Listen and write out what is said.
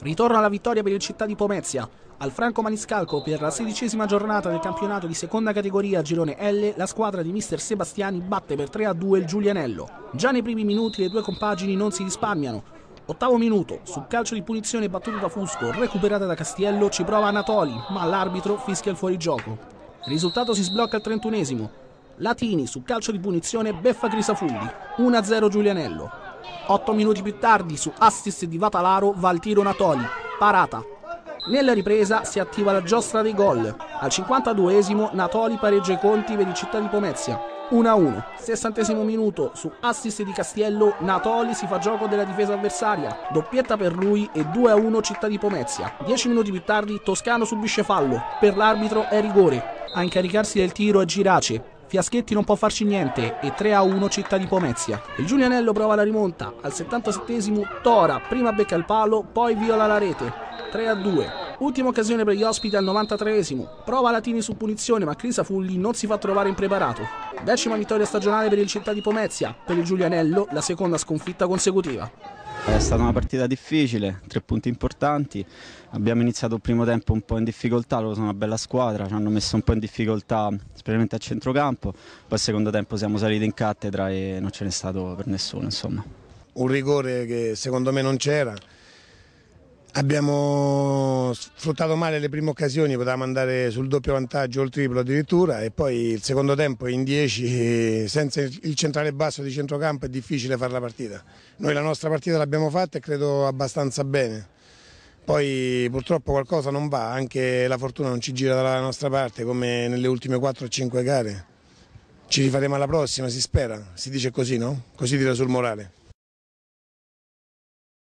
Ritorno alla vittoria per il Città di Pomezia. Al Franco Maniscalco, per la 16ª giornata del campionato di seconda categoria girone L, la squadra di mister Sebastiani batte per 3-2 il Giulianello. Già nei primi minuti le due compagini non si risparmiano. Ottavo minuto, su calcio di punizione battuto da Fusco, recuperata da Castiello, ci prova Anatoli, ma l'arbitro fischia il fuorigioco. Il risultato si sblocca al 31esimo. Latini, su calcio di punizione, beffa Crisafulli, 1-0 Giulianello. 8 minuti più tardi, su assist di Vatalaro, va il tiro Natoli, parata. Nella ripresa si attiva la giostra dei gol. Al 52esimo Natoli pareggia i conti per il Città di Pomezia, 1-1. 60esimo minuto, su assist di Castiello, Natoli si fa gioco della difesa avversaria, doppietta per lui e 2-1 Città di Pomezia. 10 minuti più tardi Toscano subisce fallo, per l'arbitro è rigore. A incaricarsi del tiro è Girace. Fiaschetti non può farci niente e 3-1 Città di Pomezia. Il Giulianello prova la rimonta. Al 77esimo Tora prima becca il palo, poi viola la rete. 3-2. Ultima occasione per gli ospiti al 93esimo. Prova Latini su punizione, ma Crisafulli non si fa trovare impreparato. 10ª vittoria stagionale per il Città di Pomezia. Per il Giulianello la seconda sconfitta consecutiva. È stata una partita difficile, 3 punti importanti. Abbiamo iniziato il primo tempo un po' in difficoltà, loro sono una bella squadra, ci hanno messo un po' in difficoltà specialmente a centrocampo, poi al secondo tempo siamo saliti in cattedra e non ce n'è stato per nessuno, insomma. Un rigore che secondo me non c'era. Abbiamo sfruttato male le prime occasioni, potevamo andare sul doppio vantaggio o il triplo addirittura, e poi il secondo tempo in 10 senza il centrale basso di centrocampo è difficile fare la partita. Noi la nostra partita l'abbiamo fatta e credo abbastanza bene, poi purtroppo qualcosa non va, anche la fortuna non ci gira dalla nostra parte come nelle ultime 4-5 gare. Ci rifaremo alla prossima, si spera, si dice così, no? Così tira sul morale.